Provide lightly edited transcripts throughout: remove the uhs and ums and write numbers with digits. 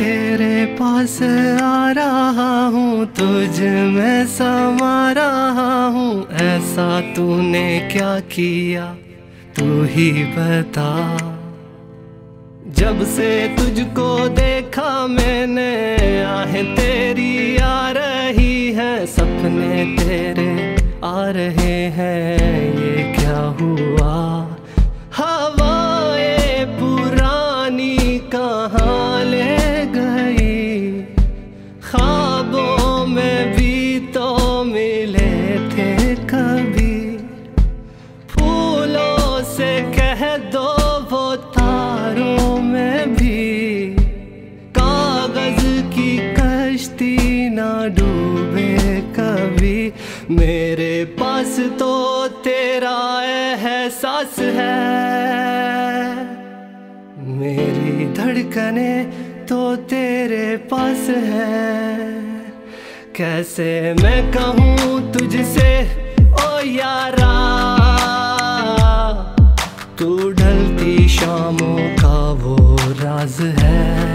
तेरे पास आ रहा हूँ, तुझ में समा रहा हूँ। ऐसा तूने क्या किया तू ही बता। जब से तुझको देखा मैंने, आहें तेरी आ रही हैं, सपने तेरे आ रहे हैं। ये क्या हुआ? हवाएं पुरानी कहाँ ले गई? ख्वाबों में भी तो मिले थे कभी। फूलों से कह दो वो तारों में भी, कागज की कश्ती ना डूबे कभी। मेरे पास तो तेरा एहसास है, मेरी धड़कने तो तेरे पास है। कैसे मैं कहूँ तुझसे ओ यारा, तू ढलती शामों का वो राज है।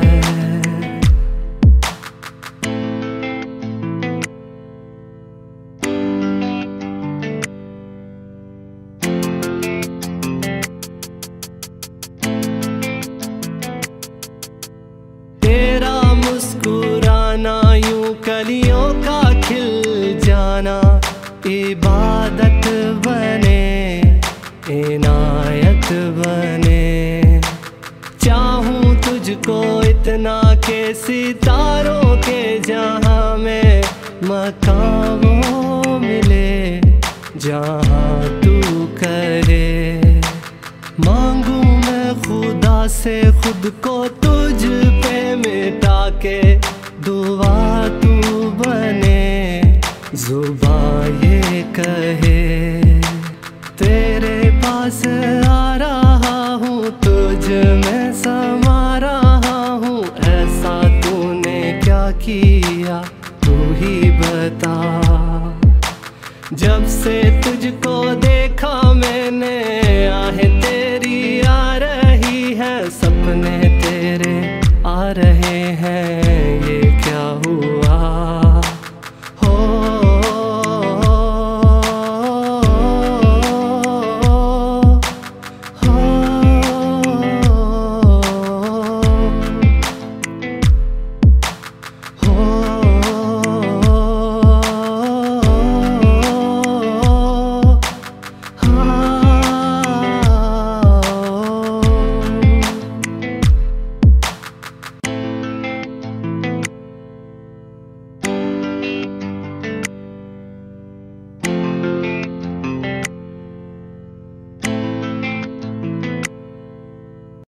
तेरा मुस्कुराना, यूं कलियों का खिल जाना, इबादत बने इनायत बने। चाहूं तुझको इतना के सितारों के जहां में मकाम वो मिले जहां तू करे। मांगू मैं खुदा से खुद को तुझ पे मिटा के, दुआ तू बने जुबां ये कहे। तेरे पास आ रहा हूँ, तुझ में समा रहा हूँ। ऐसा तूने क्या किया तू ही बता। जब से तुझको देखा मैंने,